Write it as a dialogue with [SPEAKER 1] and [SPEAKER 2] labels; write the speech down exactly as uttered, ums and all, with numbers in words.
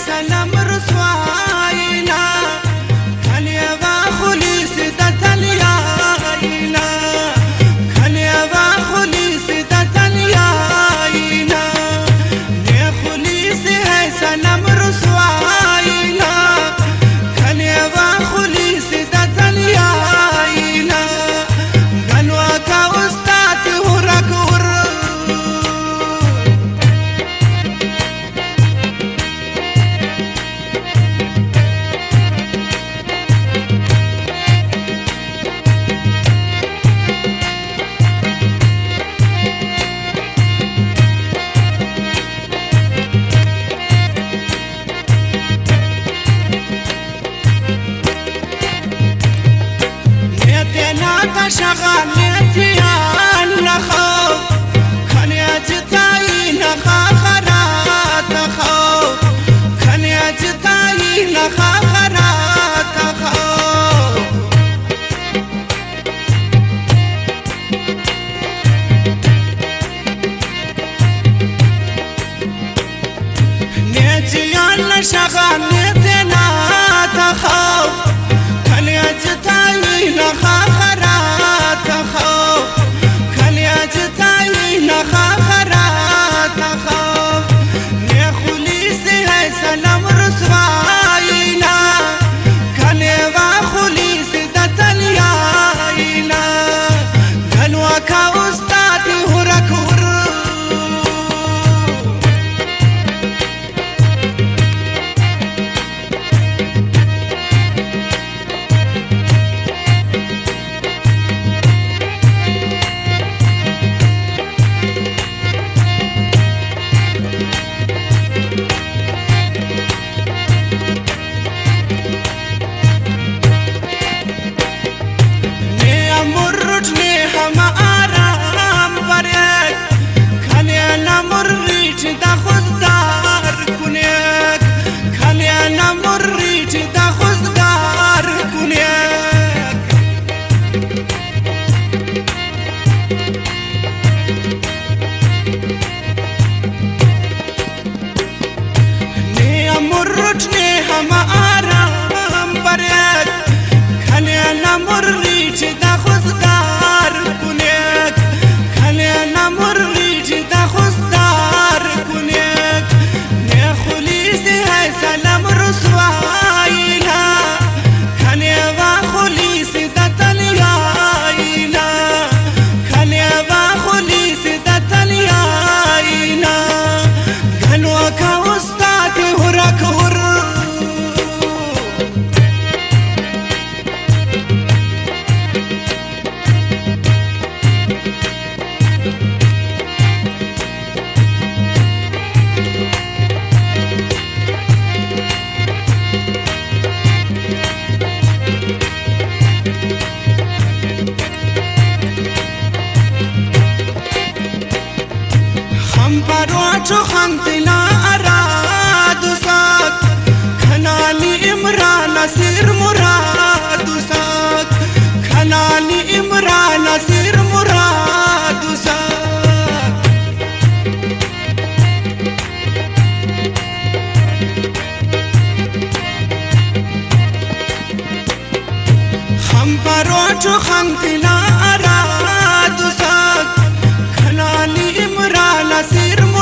[SPEAKER 1] سلام رسواینا کلیوا خلیص دتلیاینا کلیوا خلیص دتلیاینا نه خلیص ہے سلام رسواینا کلیوا خلیص دتلیاینا گنوا کا استاد ورکور شغال نتيان نخاف كان يتتاي نخا خرات خاف كان يتتاي نخا خرات خاف نتيان شغال نتينا تخاف كان يتتاي نخا تخاف كليات تاينا خاخرات تخاف يا خليصي هاي سلام رسواينا كليوا خليصي دتلياينا قالوا كاستاذي هركور بروچو خندنا اراد سات خنانی عمران نصیر مراد سات خنانی عمران نصیر مراد سات हम बरोचो खंगना अराद साथ खनानी इमरान नसीर